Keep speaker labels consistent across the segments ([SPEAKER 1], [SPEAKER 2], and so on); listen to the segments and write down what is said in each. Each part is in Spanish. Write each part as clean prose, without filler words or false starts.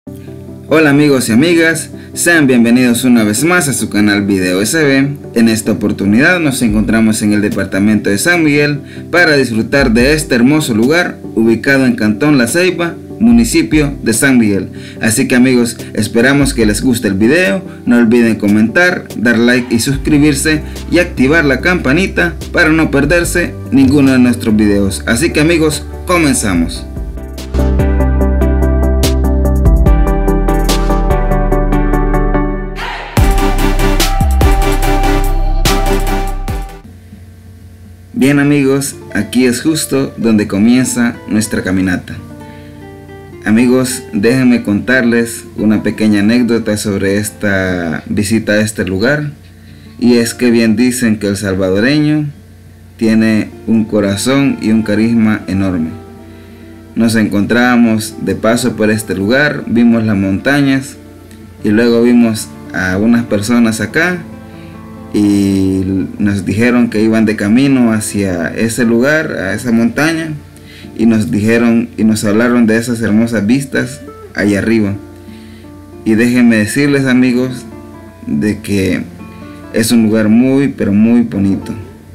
[SPEAKER 1] Hola amigos y amigas, sean bienvenidos una vez más a su canal Video SB. En esta oportunidad nos encontramos en el departamento de San Miguel para disfrutar de este hermoso lugar ubicado en Cantón La Ceiba, municipio de San Miguel. Así que amigos, esperamos que les guste el video. No olviden comentar, dar like y suscribirse y activar la campanita para no perderse ninguno de nuestros videos. Así que amigos, comenzamos. Bien amigos, aquí es justo donde comienza nuestra caminata. Amigos, déjenme contarles una pequeña anécdota sobre esta visita a este lugar. Y es que bien dicen que el salvadoreño tiene un corazón y un carisma enorme. Nos encontrábamos de paso por este lugar, vimos las montañas y luego vimos a unas personas acá. Y nos dijeron que iban de camino hacia ese lugar, a esa montaña, y nos dijeron y nos hablaron de esas hermosas vistas allá arriba. Y déjenme decirles amigos de que es un lugar muy pero muy bonito.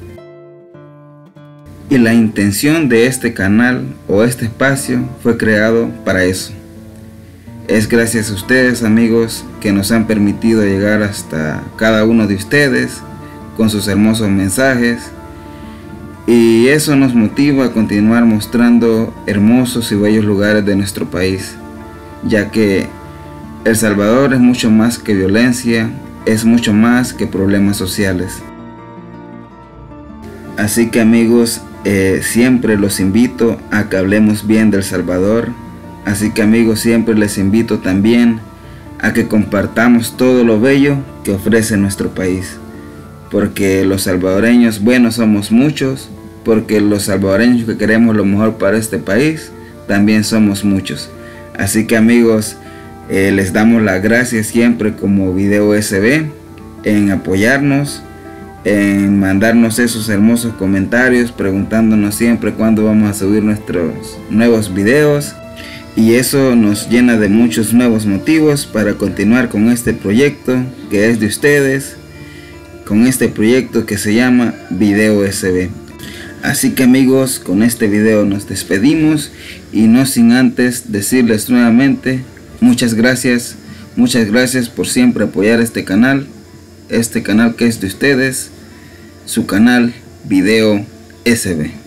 [SPEAKER 1] Y la intención de este canal o este espacio fue creado para eso. Es gracias a ustedes amigos que nos han permitido llegar hasta cada uno de ustedes con sus hermosos mensajes, y eso nos motiva a continuar mostrando hermosos y bellos lugares de nuestro país, ya que El Salvador es mucho más que violencia, es mucho más que problemas sociales. Así que amigos, siempre los invito a que hablemos bien de El Salvador. Así que amigos, siempre les invito también a que compartamos todo lo bello que ofrece nuestro país. Porque los salvadoreños buenos somos muchos, porque los salvadoreños que queremos lo mejor para este país, también somos muchos. Así que amigos, les damos las gracias siempre como Video SB en apoyarnos, en mandarnos esos hermosos comentarios, preguntándonos siempre cuándo vamos a subir nuestros nuevos videos. Y eso nos llena de muchos nuevos motivos para continuar con este proyecto que es de ustedes, con este proyecto que se llama Video SB. Así que amigos, con este video nos despedimos y no sin antes decirles nuevamente muchas gracias por siempre apoyar este canal que es de ustedes, su canal Video SB.